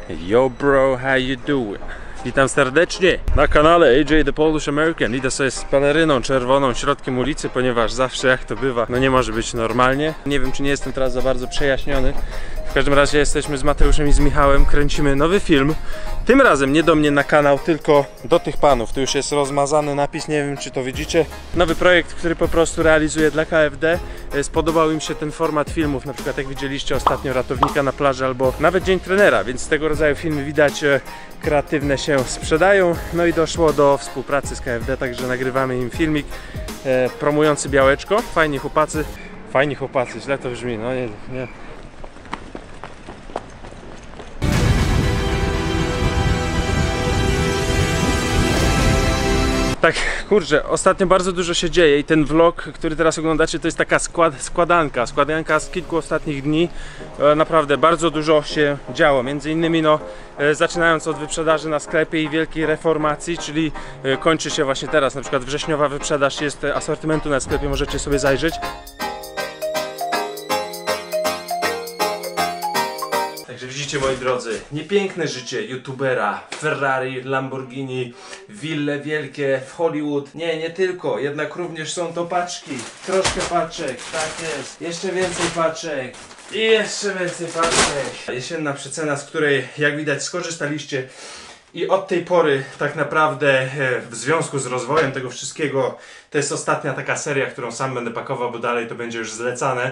Yo bro, how you doing? Witam serdecznie na kanale AJ The Polish American. Idę sobie z peleryną czerwoną środkiem ulicy, ponieważ zawsze jak to bywa, no nie może być normalnie. Nie wiem, czy nie jestem teraz za bardzo przejaśniony. W każdym razie jesteśmy z Mateuszem i z Michałem, kręcimy nowy film. Tym razem nie do mnie na kanał, tylko do tych panów. Tu już jest rozmazany napis, nie wiem czy to widzicie. Nowy projekt, który po prostu realizuję dla KFD. Spodobał im się ten format filmów, na przykład jak widzieliście ostatnio Ratownika na plaży albo nawet Dzień Trenera, więc tego rodzaju filmy widać kreatywne się sprzedają. No i doszło do współpracy z KFD, także nagrywamy im filmik promujący Białeczko. Fajni chłopacy, źle to brzmi, no nie. Tak, kurczę, ostatnio bardzo dużo się dzieje i ten vlog, który teraz oglądacie, to jest taka składanka z kilku ostatnich dni. Naprawdę bardzo dużo się działo, między innymi zaczynając od wyprzedaży na sklepie i wielkiej reformacji, czyli kończy się właśnie teraz, na przykład wrześniowa wyprzedaż jest asortymentu na sklepie, możecie sobie zajrzeć. Także widzicie, moi drodzy, niepiękne życie youtubera, Ferrari, Lamborghini, wille wielkie w Hollywood. Nie tylko, jednak również są to paczki. Troszkę paczek, tak jest. Jeszcze więcej paczek. I jeszcze więcej paczek. Jesienna przecena, z której jak widać skorzystaliście. I od tej pory tak naprawdę w związku z rozwojem tego wszystkiego to jest ostatnia taka seria, którą sam będę pakował, bo dalej to będzie już zlecane.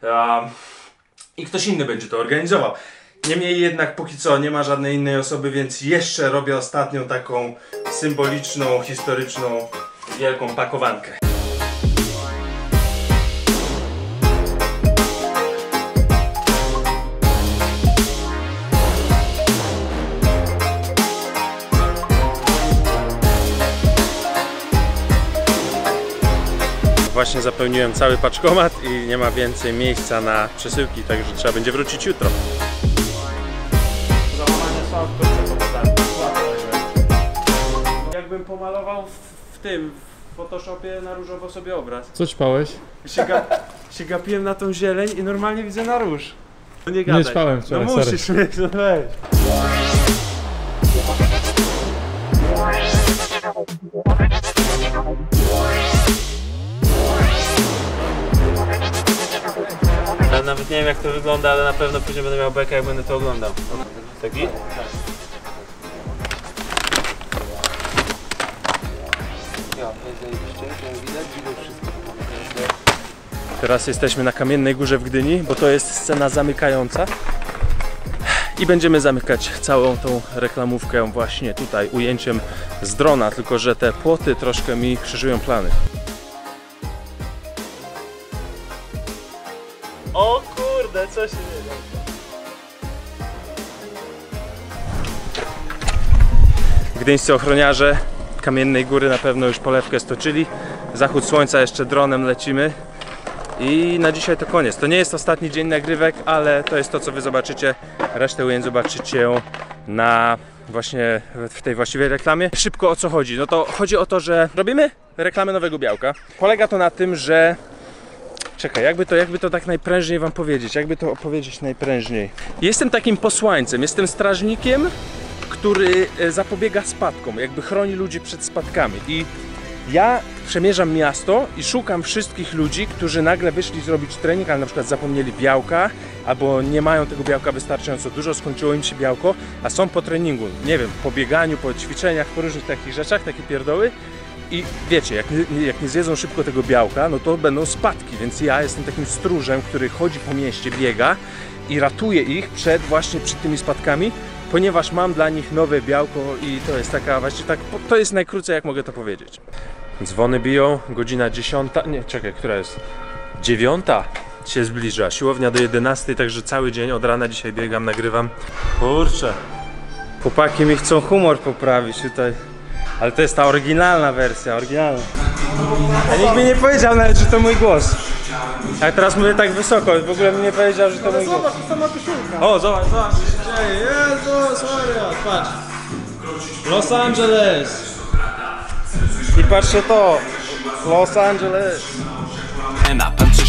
I ktoś inny będzie to organizował. Niemniej jednak póki co nie ma żadnej innej osoby, więc jeszcze robię ostatnią taką symboliczną, historyczną, wielką pakowankę. Właśnie zapełniłem cały paczkomat i nie ma więcej miejsca na przesyłki, także trzeba będzie wrócić jutro. Jakbym pomalował w Photoshopie na różowo sobie obraz. Co ćpałeś? Się gapiłem na tą zieleń i normalnie widzę na róż. No nie gadaj. Nie ćpałem wczoraj, no musisz, no weź. Ja nawet nie wiem jak to wygląda, ale na pewno później będę miał bekę jak będę to oglądał. Taki? Tak. Teraz jesteśmy na Kamiennej Górze w Gdyni, bo to jest scena zamykająca. I będziemy zamykać całą tą reklamówkę właśnie tutaj ujęciem z drona, tylko że te płoty troszkę mi krzyżują plany. O kurde, co się dzieje? Gdyńscy ochroniarze Kamiennej Góry na pewno już polewkę stoczyli. Zachód słońca, jeszcze dronem lecimy. I na dzisiaj to koniec. To nie jest ostatni dzień nagrywek, ale to jest to, co wy zobaczycie. Resztę ujęć zobaczycie na właśnie w tej właściwej reklamie. Szybko o co chodzi? No to chodzi o to, że robimy reklamę nowego białka. Polega to na tym, że... Czekaj, jakby to tak najprężniej wam powiedzieć, jakby to opowiedzieć najprężniej. Jestem takim posłańcem, jestem strażnikiem, który zapobiega spadkom, jakby chroni ludzi przed spadkami. I ja przemierzam miasto i szukam wszystkich ludzi, którzy nagle wyszli zrobić trening, ale na przykład zapomnieli białka, albo nie mają tego białka wystarczająco dużo, skończyło im się białko, a są po treningu, nie wiem, po bieganiu, po ćwiczeniach, po różnych takich rzeczach, takie pierdoły. I wiecie, jak nie zjedzą szybko tego białka, no to będą spadki, więc ja jestem takim stróżem, który chodzi po mieście, biega i ratuje ich przed tymi spadkami, ponieważ mam dla nich nowe białko i to jest taka, właśnie tak, to jest najkrócej jak mogę to powiedzieć. Dzwony biją, godzina 10, nie, czekaj, która jest? 9 się zbliża, siłownia do 11, także cały dzień od rana dzisiaj biegam, nagrywam. Kurczę, chłopaki mi chcą humor poprawić tutaj. Ale to jest ta oryginalna wersja, oryginalna. A nikt mi nie powiedział nawet, że to mój głos. A teraz mówię tak wysoko, w ogóle mi nie powiedział, że to mój głos. Zobacz, to ma koszulka. O, zobacz, zobacz. Jezus Maria, patrz. Los Angeles. I patrzcie to. Los Angeles. Napęd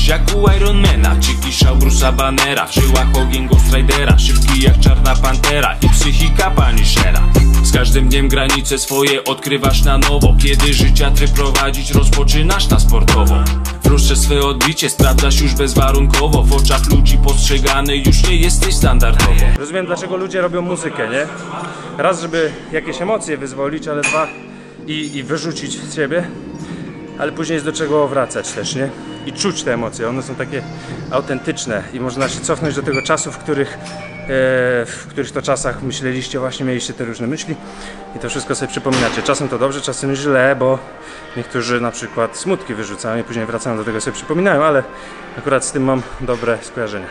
Gość jak u Ironmana, ciki szał Bruce'a Bannera, w żyłach ogień Ghost Ridera, szybki jak czarna pantera i psychika Punishera. Z każdym dniem granice swoje odkrywasz na nowo, kiedy życia tryb prowadzić rozpoczynasz na sportowo. W lustrze swe odbicie sprawdzasz już bezwarunkowo, w oczach ludzi postrzegany już nie jesteś standardowo. Rozumiem, dlaczego ludzie robią muzykę, nie? Raz, żeby jakieś emocje wyzwolić, ale dwa, i wyrzucić z siebie, ale później jest do czego wracać też, nie? I czuć te emocje, one są takie autentyczne i można się cofnąć do tego czasu, w których to czasach myśleliście, właśnie mieliście te różne myśli i to wszystko sobie przypominacie. Czasem to dobrze, czasem źle, bo niektórzy na przykład smutki wyrzucają i później wracają do tego, sobie przypominają, ale akurat z tym mam dobre skojarzenia.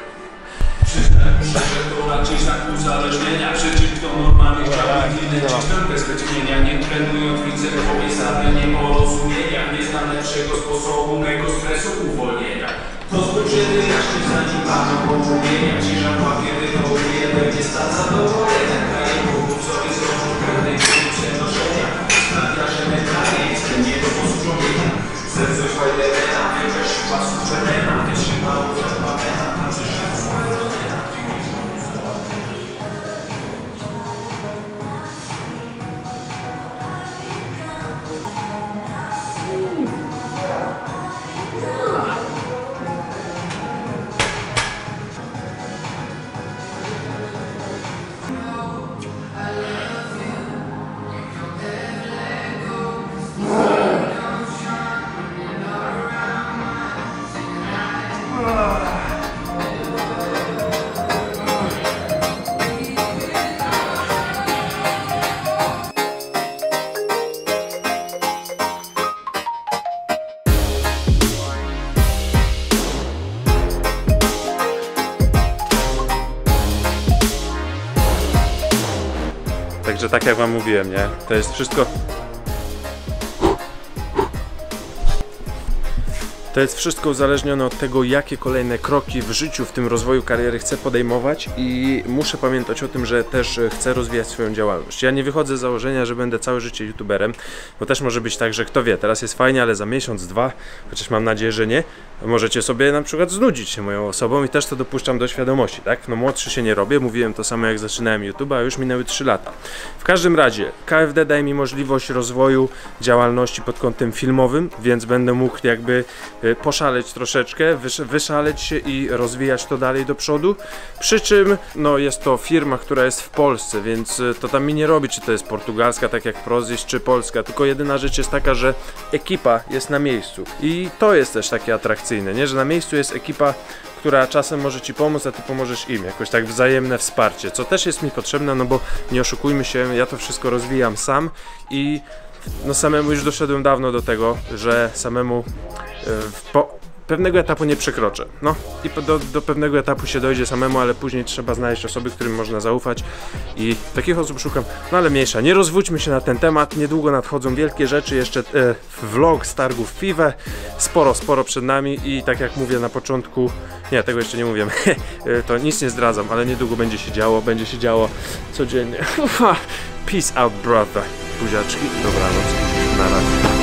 To raczej znak uzależnienia, przecież to normalnie chciałbym minąć piątkę z wytchnienia. Nie trenując widzę popisane nieporozumienia, nie znam lepszego sposobu mego stresu uwolnienia. To zboczenie jaśnie zanikano poczumienia, cisza kiedy to jeden nie stan zadowolenia. Kraje Bogów sobie zrobią pewnej przenoszenia, sprawia, że mentalnie jest nie do powstrzymania. Serce Spidermana, wielka siła Supermana, też się mało zapamięta, tam przyszedł Także tak jak wam mówiłem, nie? To jest wszystko... To jest wszystko uzależnione od tego, jakie kolejne kroki w życiu, w tym rozwoju kariery chcę podejmować i muszę pamiętać o tym, że też chcę rozwijać swoją działalność. Ja nie wychodzę z założenia, że będę całe życie youtuberem, bo też może być tak, że kto wie, teraz jest fajnie, ale za miesiąc, dwa, chociaż mam nadzieję, że nie, możecie sobie na przykład znudzić się moją osobą i też to dopuszczam do świadomości, tak? No młodszy się nie robię, mówiłem to samo jak zaczynałem YouTube'a, a już minęły 3 lata. W każdym razie, KFD daje mi możliwość rozwoju działalności pod kątem filmowym, więc będę mógł jakby poszaleć troszeczkę, wyszaleć się i rozwijać to dalej do przodu. Przy czym no, jest to firma, która jest w Polsce, więc to tam mi nie robi, czy to jest portugalska, tak jak Prozis, czy polska, tylko jedyna rzecz jest taka, że ekipa jest na miejscu i to jest też takie atrakcyjne, nie? Że na miejscu jest ekipa, która czasem może ci pomóc, a ty pomożesz im, jakoś tak wzajemne wsparcie, co też jest mi potrzebne, no bo nie oszukujmy się, ja to wszystko rozwijam sam i no samemu już doszedłem dawno do tego, że samemu pewnego etapu nie przekroczę. No i do pewnego etapu się dojdzie samemu, ale później trzeba znaleźć osoby, którym można zaufać i takich osób szukam. No ale mniejsza, nie rozwódźmy się na ten temat, niedługo nadchodzą wielkie rzeczy, jeszcze vlog z targów FIWE, sporo przed nami i tak jak mówię na początku, nie, tego jeszcze nie mówię, to nic nie zdradzam, ale niedługo będzie się działo codziennie. Peace out, brother. Buziaczki, dobranoc, na razie.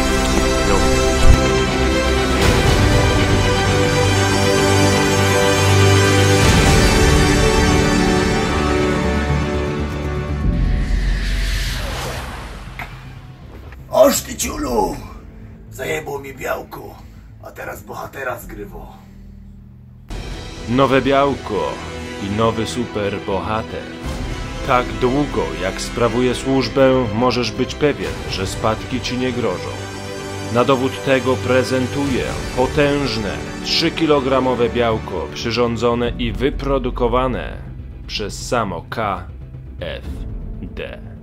Oż ty ciulu! Zajebło mi białko, a teraz bohatera zgrywo. Nowe białko i nowy superbohater. Tak długo jak sprawuję służbę, możesz być pewien, że spadki ci nie grożą. Na dowód tego prezentuję potężne 3-kilogramowe białko przyrządzone i wyprodukowane przez samo KFD.